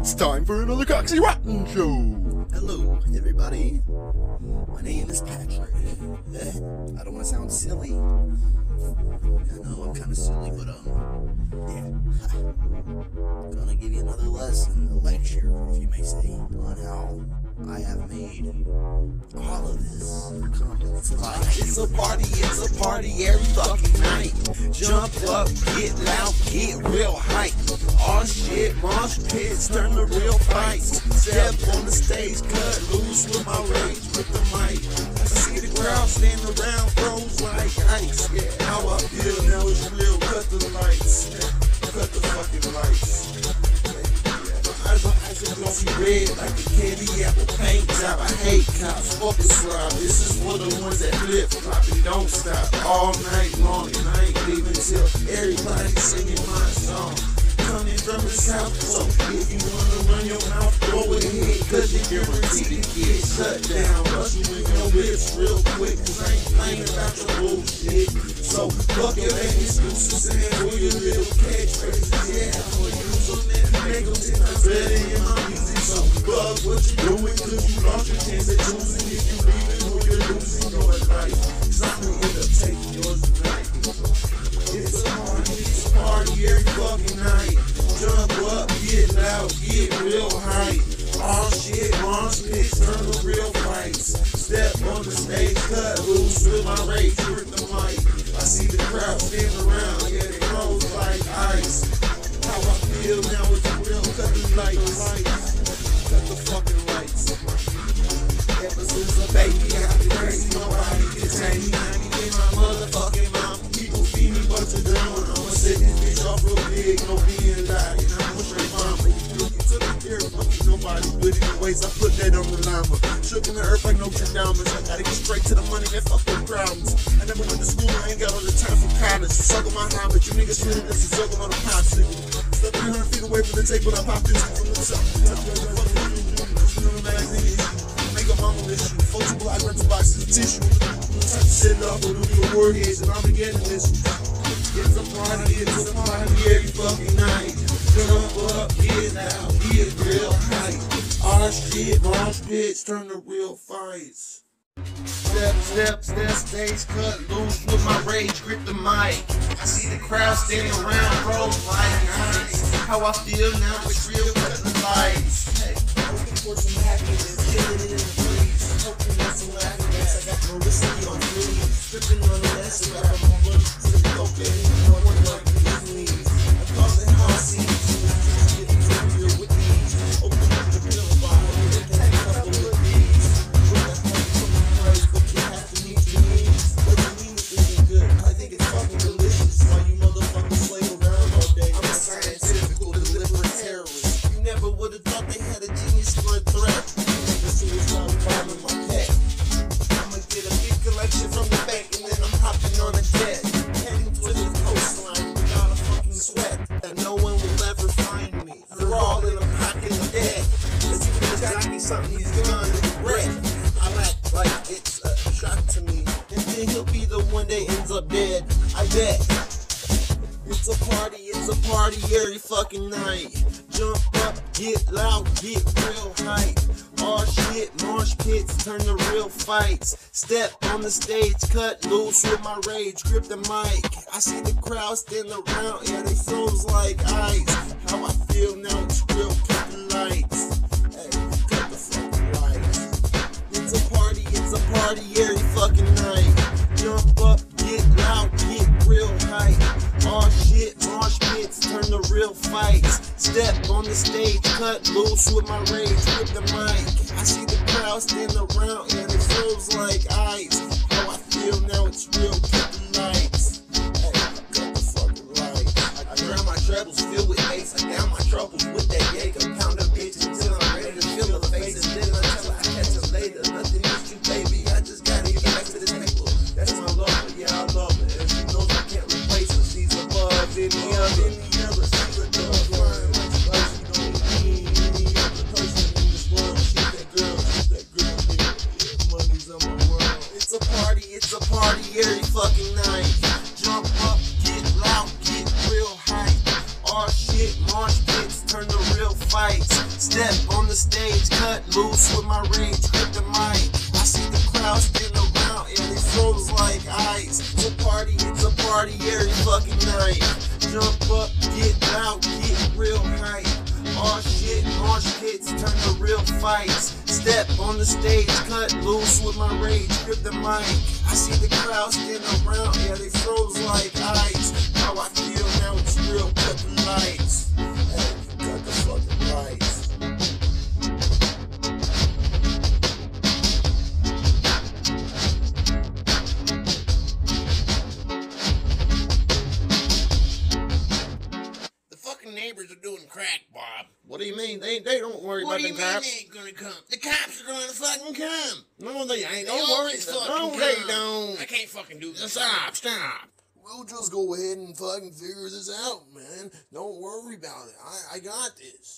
It's time for another Coxie Rotten Show! Hello, everybody. My name is Patrick. I don't want to sound silly. I know I'm kind of silly, but yeah. I'm gonna give you another lesson, a lecture, if you may say, on how I have made all of this come to life. It's a party every fucking night. Jump up, get loud, get real hype. All shit, mosh pits, turn to real fights. Step on the stage, cut loose with my rage with the mic. I see the crowd standing around, froze like ice. Yeah, how I feel now is real. Cut the lights, cut the fucking lights. My eyes are gonna be red like the candy apple paint job. I hate cops, fuck the slob. This is for the ones that flip flop and don't stop all night long. And I ain't leaving till everybody's singing my song. Coming from the south, so if you wanna run your mouth, go ahead, cause you're guaranteed to get shut down. Rush you in your whips real quick, cause I ain't playing about your bullshit. So fuck your excuses and do your little catchphrases. Yeah, I'll use them and make them 10 times better in my music. So fuck what you doing, cause you lost your chance at choosing. If you leaving or you're losing your life, cause I'm gonna end up taking yours tonight. It's a party every fucking night. Jump up, get loud, get real hype. All shit, mosh pits, turn to real fights. Step on the stage, cut loose with my rage, grip the mic. I see the crowd stand around, yeah, they froze like ice. How I feel now is real, cut the lights. Cut the fucking lights. Ever since a baby, I've been crazy, nobody can tame me. I need my motherfucking mom. People feed me bunch of down. I'ma set this bitch off real big, no being loud. And I'm a straight mama. You took me care of me, nobody. But anyways, I put that on the llama. Shook in the earth like Notre Dame. I gotta get straight to the money, that fuck them problems. I never went to school, I ain't got all the time for college. So suck on my helmet, you niggas sweating this is sucking on a popsicle. Step 300 feet away from the tape, but I pop this from the top. Make a mama listen. Folks will block rental boxes of tissue. Time to set it off with the warheads, and I'm beginning this. It's a party every fucking night. Jump up, get out, get real hype. All shit, mosh pits, turn to real fights. Step, stage cut loose with my rage, grip the mic. I see the crowd standing around, froze like ice. How I feel now, it's real, cut the lights. Hey, hoping for some happiness, killing it in the breeze. Hoping for some happiness, I got no whiskey on me. Stripping on the lesson, I'm gonna run to the cocaine. No one like me. I call it Hossy. Getting familiar with these. Open up the pill bottle, and take a couple of these. Put that money from the price, but you have to meet your needs. What do you mean it's isn't good? I think it's fucking delicious. Why you motherfuckers slave around all day? I'm a scientific, deliberate terrorist. You never would have thought they had a genius for a threat. This is not a problem in my pet. I'ma get a big collection from the bank, and then I'm hopping on a jet. Heading to the coastline without a fucking sweat. And no one will ever find me. They're all in a pocket of dead. Cause even if got me something he's gonna regret. I act like it's a shock to me. And then he'll be the one that ends up dead. I bet. It's a party every fucking night. Jump up, get loud, get real hype. All shit, mosh pits, turn to real fights. Step on the stage, cut loose with my rage, grip the mic. I see the crowd stand around, yeah, they froze like ice. How I feel now, it's real, cut the lights. Hey, cut the fucking lights. It's a party every fucking night. Jump up, get loud, get real hype. All shit, mosh pits, turn to real fights. Step on the stage, cut loose with my rage, grip the mic. I see the crowd stand around, and it feels like ice. How I feel now, it's real, cut the lights. Hey, cut the fucking lights. I drown my trebles filled with bass. I down my troubles with that Jaeger. Pound a bitch until I'm ready to feel the face. And then until I catch her later. Nothing is you, baby. I just gotta get back to the table. That's my lover, yeah, I love her. And she knows I can't replace her. She's above any other. She's a dove line like she don't need any other person in this world. She's that girl, yeah. Money's on my world. It's a party every fucking night. Jump up, get loud, get real hype. All shit, mosh pits, turn to real fight. Step on the stage, cut loose with my rage, grip the mic. I see the crowd spin around and they froze like ice. It's a party every fucking night. Jump up, get loud, get real hype. All shit, marsh hits turn to real fights. Step on the stage, cut loose with my rage, grip the mic. I see the crowd spin around, yeah, they froze like ice. How I feel now, it's real, cut the lights. Hey, cut the fucking lights. Neighbors are doing crack, Bob. What do you mean? They don't worry about the cops. What do you mean they ain't gonna come? The cops are gonna fucking come. No, they ain't. They Don't worry. always fucking No, come. they don't. I can't fucking do this. Stop. We'll just go ahead and fucking figure this out, man. Don't worry about it. I got this.